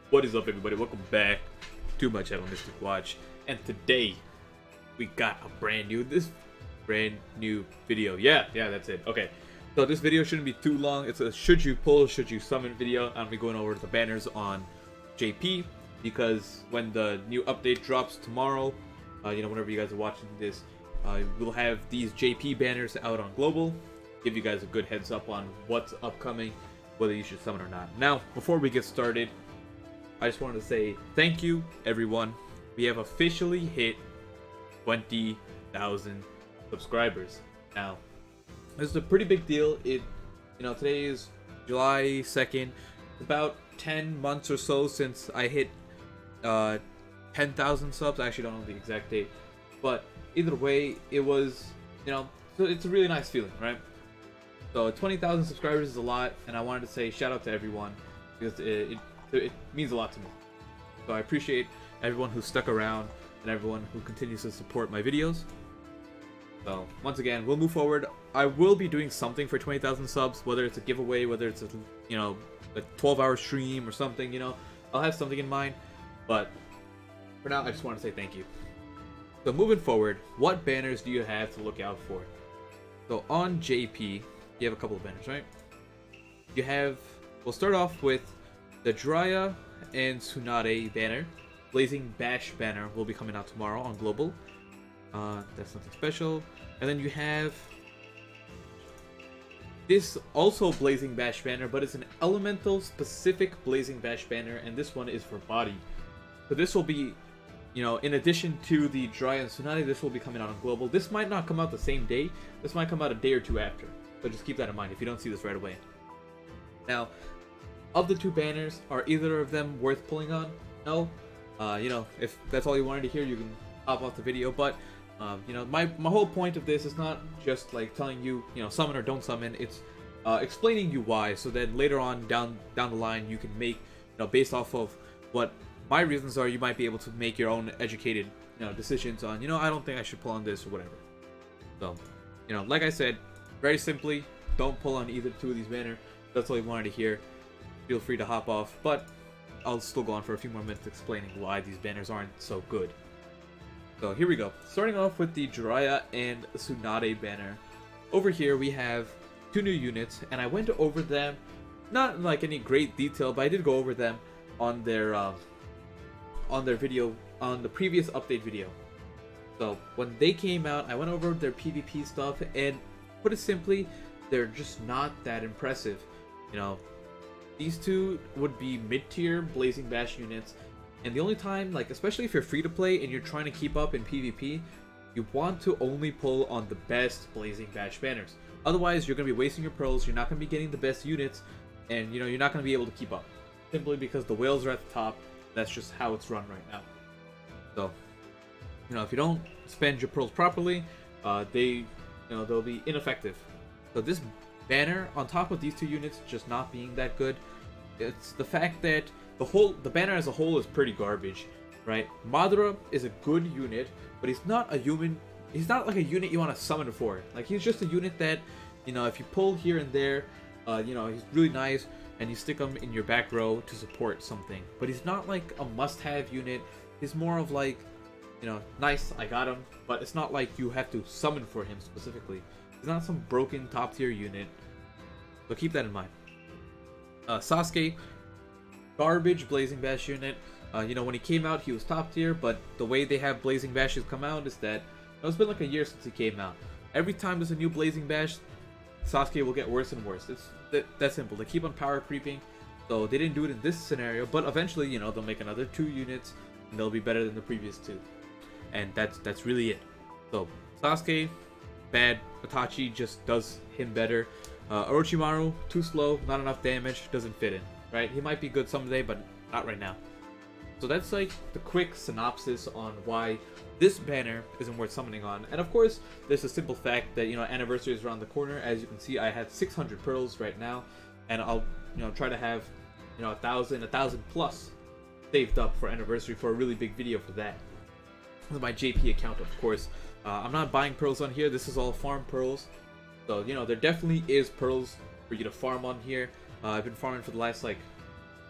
What is up, everybody? Welcome back to my channel, Mystic Watch. And today we got a brand new video. Yeah, that's it. Okay, so this video shouldn't be too long. It's a should you pull, should you summon video. I'm gonna be going over the banners on JP because when the new update drops tomorrow, whenever you guys are watching this, we'll have these JP banners out on global. Give you guys a good heads up on what's upcoming, whether you should summon or not. Now, before we get started, I just wanted to say thank you, everyone. We have officially hit 20,000 subscribers. Now, this is a pretty big deal. Today is July 2nd. It's about 10 months or so since I hit 10,000 subs. I actually don't know the exact date, but either way, it was, so it's a really nice feeling, right? So 20,000 subscribers is a lot, and I wanted to say shout out to everyone because it means a lot to me. So I appreciate everyone who stuck around and everyone who continues to support my videos. So once again, we'll move forward. I will be doing something for 20,000 subs, whether it's a giveaway, whether it's a 12-hour stream or something. I'll have something in mind. But for now, I just want to say thank you. So moving forward, what banners do you have to look out for? So on JP, you have a couple of banners, right? We'll start off with the Jiraiya and Tsunade banner. Blazing Bash banner will be coming out tomorrow on global. That's nothing special. And then you have this also Blazing Bash banner, but it's an elemental specific Blazing Bash banner, and this one is for body. So this will be, in addition to the Jiraiya and Tsunade, this will be coming out on global. This might not come out the same day. This might come out a day or two after. So just keep that in mind if you don't see this right away. Now, of the two banners, are either of them worth pulling on? No. If that's all you wanted to hear, you can hop off the video. But, my whole point of this is not just like telling you, summon or don't summon. It's explaining you why, so then later on down the line, you can make, based off of what my reasons are, you might be able to make your own educated, decisions on, I don't think I should pull on this or whatever. So, like I said, very simply, don't pull on either two of these banners. That's all you wanted to hear. Feel free to hop off, but I'll still go on for a few more minutes explaining why these banners aren't so good. So here we go. Starting off with the Jiraiya and Tsunade banner. Over here we have two new units, and I went over them, not in like any great detail, but I did go over them on their video, on the previous update video. So when they came out, I went over their PvP stuff, and put it simply, they're just not that impressive. These two would be mid-tier Blazing Bash units, and the only time, especially if you're free to play and you're trying to keep up in PvP, you want to only pull on the best Blazing Bash banners. Otherwise, you're going to be wasting your pearls, you're not going to be getting the best units, and you're not going to be able to keep up. Simply because the whales are at the top, that's just how it's run right now. So, if you don't spend your pearls properly, they'll be ineffective. So this banner, on top of these two units just not being that good, it's the fact that the banner as a whole is pretty garbage, right? Madara is a good unit, but he's not like a unit you want to summon for. He's just a unit that, if you pull here and there, he's really nice, and you stick him in your back row to support something. But he's not like a must-have unit. He's more of like, nice, I got him, but it's not like you have to summon for him specifically. He's not some broken top-tier unit, so keep that in mind. Sasuke, garbage Blazing Bash unit. When he came out, he was top-tier, but the way they have Blazing Bashes come out is that it's been like a year since he came out. Every time there's a new Blazing Bash, Sasuke will get worse and worse. It's that simple. They keep on power creeping, so they didn't do it in this scenario, but eventually, they'll make another 2 units, and they'll be better than the previous 2. And that's really it. So, Sasuke, bad. Itachi just does him better. Orochimaru, too slow, not enough damage, doesn't fit in, right? He might be good someday, but not right now. So that's like the quick synopsis on why this banner isn't worth summoning on. And of course, there's a simple fact that, anniversary is around the corner. As you can see, I had 600 pearls right now, and I'll, try to have, 1,000 plus saved up for anniversary for a really big video for that. With my JP account, of course. I'm not buying pearls on here. This is all farm pearls. So, there definitely is pearls for you to farm on here. I've been farming for the last,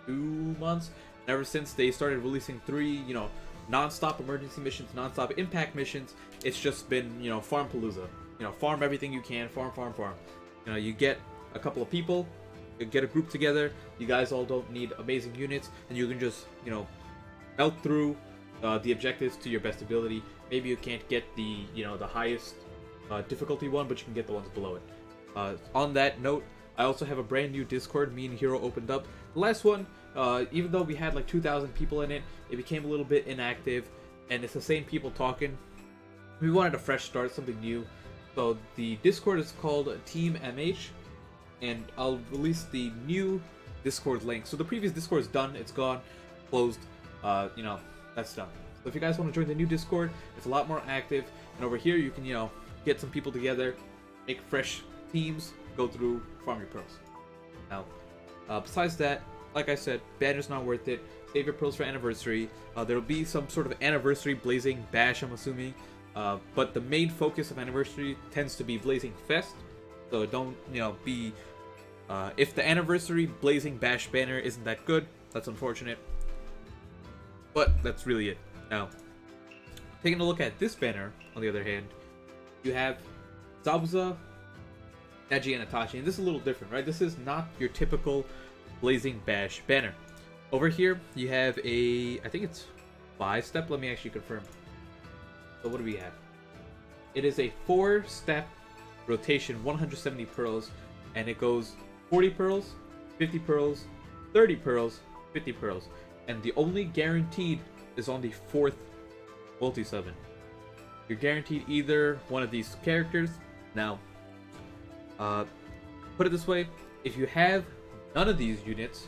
2 months. And ever since they started releasing 3, non-stop emergency missions, non-stop impact missions, it's just been, Farmpalooza. Farm everything you can, farm. You get a couple of people, you get a group together, you guys all don't need amazing units, and you can just, melt through the objectives to your best ability. Maybe you can't get the, the highest difficulty one, but you can get the ones below it. On that note, I also have a brand new Discord me and Hero opened up. The last one, even though we had like 2,000 people in it, it became a little bit inactive, and it's the same people talking. We wanted a fresh start, something new. So the Discord is called Team MH, and I'll release the new Discord link. So the previous Discord is done, it's gone, closed, that's done. So if you guys want to join the new Discord, it's a lot more active, and over here you can, get some people together, make fresh teams, go through, farm your pearls. Now, besides that, like I said, banner's not worth it. Save your pearls for anniversary. There'll be some sort of anniversary blazing bash, I'm assuming. But the main focus of anniversary tends to be Blazing Fest. So don't, be... if the anniversary Blazing Bash banner isn't that good, that's unfortunate. But that's really it. Now, taking a look at this banner, on the other hand, you have Zabuza, Neji, and Itachi. And this is a little different, right? This is not your typical Blazing Bash banner. Over here, you have a... I think it's 5-step. Let me actually confirm. So what do we have? It is a 4-step rotation, 170 pearls, and it goes 40 pearls, 50 pearls, 30 pearls, 50 pearls. And the only guaranteed is on the 4th multi-summon. You're guaranteed either one of these characters. Now, put it this way, if you have none of these units,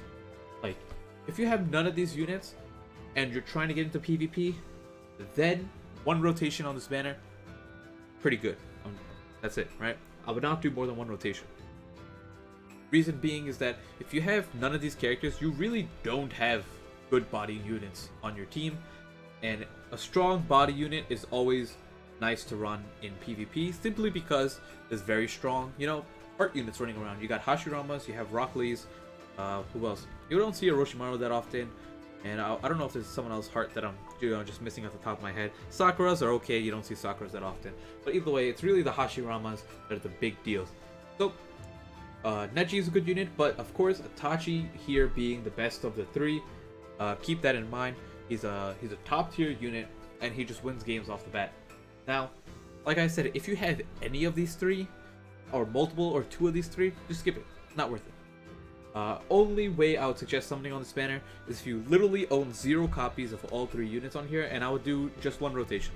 and you're trying to get into PvP, then 1 rotation on this banner, pretty good. That's it, right? I would not do more than 1 rotation. Reason being is that if you have none of these characters, you really don't have good body units on your team, and a strong body unit is always nice to run in PvP, simply because there's very strong, heart units running around. You got Hashiramas, you have Rock Lees, who else? You don't see Orochimaru that often, and I don't know if there's someone else heart that I'm just missing off the top of my head. Sakuras are okay, you don't see Sakuras that often, but either way, it's really the Hashiramas that are the big deals. So, Neji is a good unit, but of course, Itachi here being the best of the 3, keep that in mind. He's a top tier unit, and he just wins games off the bat. Now, like I said, if you have any of these 3, or multiple or 2 of these 3, just skip it. Not worth it. Only way I would suggest summoning on this banner is if you literally own 0 copies of all 3 units on here, and I would do just 1 rotation.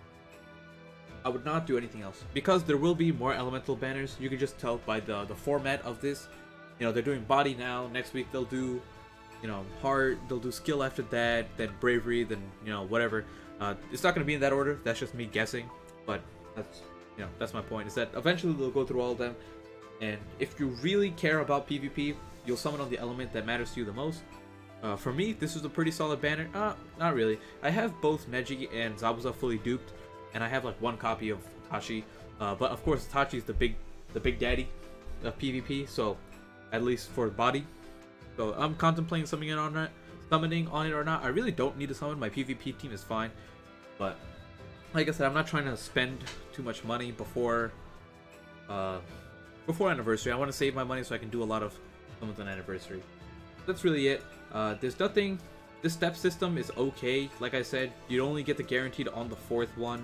I would not do anything else, because there will be more elemental banners. You can just tell by the format of this. They're doing body now. Next week they'll do, heart. They'll do skill after that, then bravery, then whatever. It's not going to be in that order. That's just me guessing, but that's my point. Is that eventually they'll go through all of them, and if you really care about PvP, you'll summon on the element that matters to you the most. For me, this is a pretty solid banner. Not really. I have both Neji and Zabuza fully duped, and I have like 1 copy of Itachi. But of course, Itachi is the big daddy of PvP, so at least for body. So I'm contemplating summoning on it or not. I really don't need to summon. My PvP team is fine, but like I said, I'm not trying to spend too much money before anniversary. I want to save my money so I can do a lot of summons on anniversary. That's really it. There's nothing. This step system is okay. Like I said, you only get the guaranteed on the 4th one.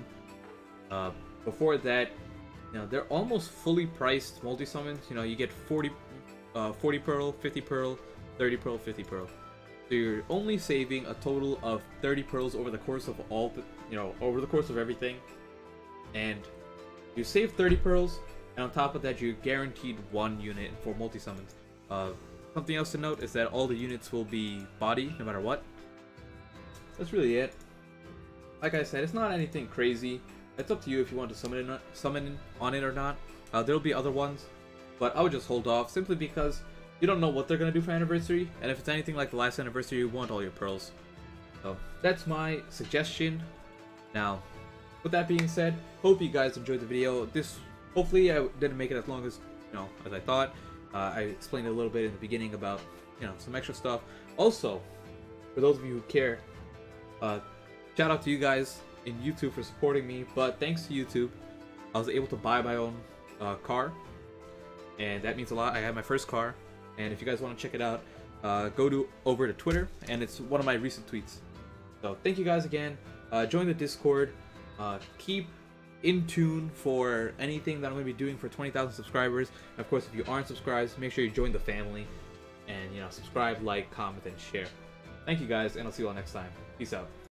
Before that, they're almost fully priced multi-summons. You get 40 pearl, 50 pearl, 30 pearl, 50 pearl. So you're only saving a total of 30 pearls over the course of over the course of everything. And you save 30 pearls, and on top of that, you're guaranteed 1 unit for multi-summons. Something else to note is that all the units will be body, no matter what. That's really it. Like I said, it's not anything crazy. It's up to you if you want to summon on it or not. There'll be other ones, but I would just hold off, simply because you don't know what they're going to do for anniversary, and if it's anything like the last anniversary, you want all your pearls. So that's my suggestion. Now, with that being said, hope you guys enjoyed the video. Hopefully I didn't make it as long as, as I thought. I explained a little bit in the beginning about, you know, some extra stuff. Also, for those of you who care, shout out to you guys in YouTube for supporting me. But thanks to YouTube, I was able to buy my own car, and that means a lot. I have my first car, and if you guys want to check it out, go over to Twitter, and it's one of my recent tweets. So thank you guys again. Join the Discord. Keep in tune for anything that I'm going to be doing for 20,000 subscribers. And of course, if you aren't subscribed, make sure you join the family, and, you know, subscribe, like, comment, and share. Thank you guys, and I'll see you all next time. Peace out.